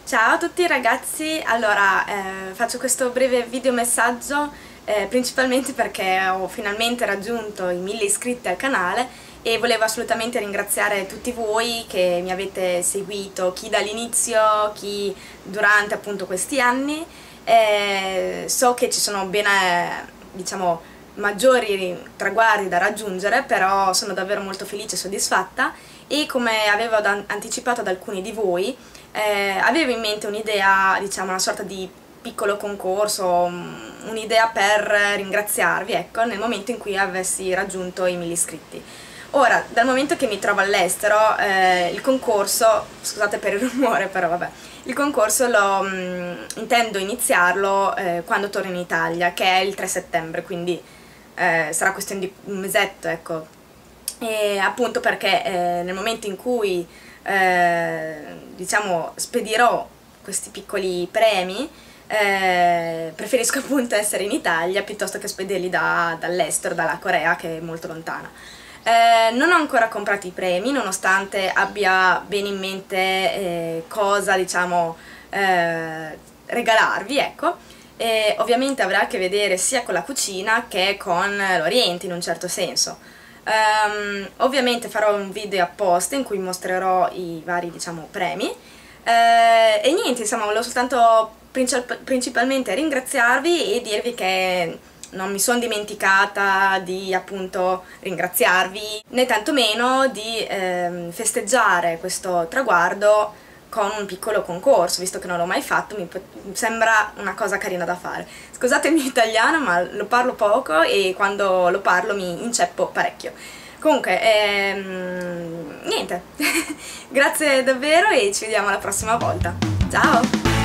Ciao a tutti ragazzi, allora faccio questo breve video messaggio principalmente perché ho finalmente raggiunto i 1000 iscritti al canale e volevo assolutamente ringraziare tutti voi che mi avete seguito, chi dall'inizio, chi durante appunto questi anni. So che ci sono ben, diciamo, maggiori traguardi da raggiungere, però sono davvero molto felice e soddisfatta e come avevo anticipato ad alcuni di voi, avevo in mente un'idea, diciamo una sorta di piccolo concorso, un'idea per ringraziarvi, ecco, nel momento in cui avessi raggiunto i 1000 iscritti. Ora, dal momento che mi trovo all'estero, il concorso, scusate per il rumore però vabbè, il concorso intendo iniziarlo quando torno in Italia, che è il 3 settembre, quindi sarà questione di un mesetto, ecco. E appunto perché nel momento in cui diciamo spedirò questi piccoli premi, preferisco appunto essere in Italia piuttosto che spedirli dall'estero, dalla Corea, che è molto lontana. Non ho ancora comprato i premi, nonostante abbia bene in mente cosa, diciamo, regalarvi, ecco. E ovviamente avrà a che vedere sia con la cucina che con l'Oriente, in un certo senso. Ovviamente farò un video apposta in cui mostrerò i vari, diciamo, premi. E niente, insomma, volevo soltanto principalmente ringraziarvi e dirvi che non mi sono dimenticata di appunto ringraziarvi, né tantomeno di festeggiare questo traguardo con un piccolo concorso, visto che non l'ho mai fatto, mi sembra una cosa carina da fare. Scusate il mio italiano, ma lo parlo poco e quando lo parlo mi inceppo parecchio. Comunque, niente, grazie davvero e ci vediamo la prossima volta. Ciao!